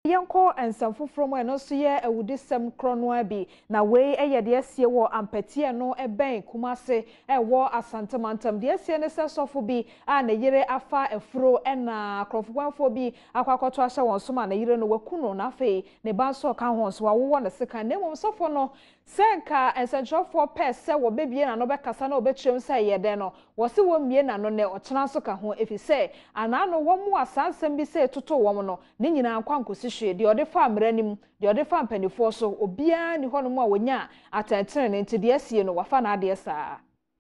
Yanko and some from no so ye awudisem kronwa bi na we eye de asie wo ampatie no ben Kumase wo asantemantam de asie ne sesofo bi a na yire afa efuro na krofwanfo bi akwakoto ahye won so ma na yire no wakuno na fe ne ba so ka ho so wo na seka na mom sofo no senka ensentrofo pese wo bebie na no bekasa na obetwem se ye de no wo se wo mie na no ne ochena so ka ho efise ana no wo mu asansem bi se toto wo no ne nyina kwankosi hwe de ode fa amranim de ode fa mpanifo so obia ni hono mu a wonya atentere ne nti de asie no wafa na ade saa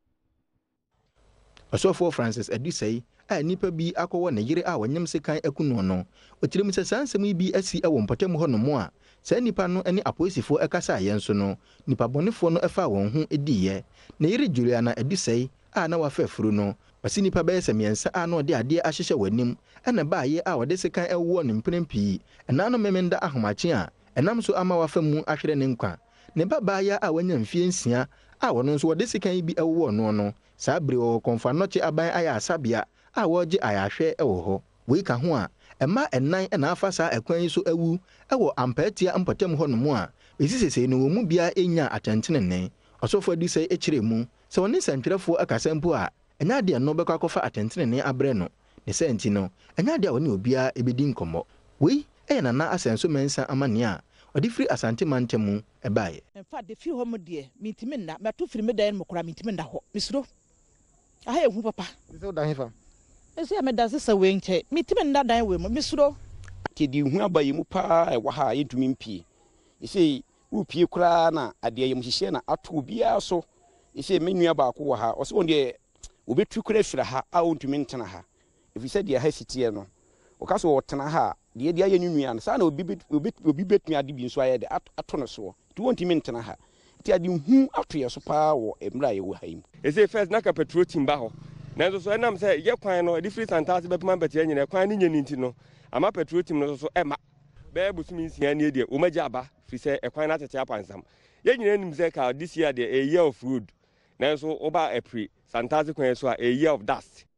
Osofo Francis Adusei a nipa bi akọwọ na yire a wanyam sekan akuno no otirim se sansem bi asi e wo mpatam hono mu a sa nipa no ne apoisifo ekasa yenso no nipa bonefo no efa won ho ediye na yire Juliana Adusei a na wafa furu no wasi nipa be semiensa a na ode ade ahyehye wanim ena baaye a wode sekan ewo ne mprempi ena no memenda ahomache a enam so ama wafa mu ahwere ne nkwa ne baaye a wanya mfie nsia a wono nso wode sekan bi ewo no saa bere wo konfa noche aban aya asabia a woje ayahwe ewo ho we ka ho a ema ennan na afa saa ekwan so awu ewo ampatia mpatam ho no mu a esisese no mu bia enya atentene Osofo Adusei ekire mu se woni santwerefo akasampo a enya de no bekwa kofa atentene abre no ne senti no enya de woni obia ebedi nkomo we ena na asenso mensa amane a odi firi asante mantemu ebaye en fa de firi ho mo de mitimi na meto firi me dan mo kora mitimi nda ho misuro aha ehu papa so dan fa ese ya me da sesa we nche mitimi nda dan we mo misuro ke di hu abaye mu pa e wa ha yentumi mpie ese upie kura na ade ye mhihye na ato bia so ese menua ba ko wa ha o se on de obetu kura fira ha a ontumi ntena ha efise de ha sitie no o ka so wotena ha de de aye nua na sa na obi betumi ade bi nso aye de ato no so tu ontumi ntena ha ti ade hu ato ye so pa wo emra ye wo ha yim ese first na ka petrol team ba ho na nso so enam se ye kwan no different santase bepema betia nyina kwan ni nyani nti no ama petrol team no so ema be busumi nsia ne de o magya aba fi se ekwan na tete apansam ye nyina nim se ka this year the a year of road na nso oba April santase kwan so a year of dust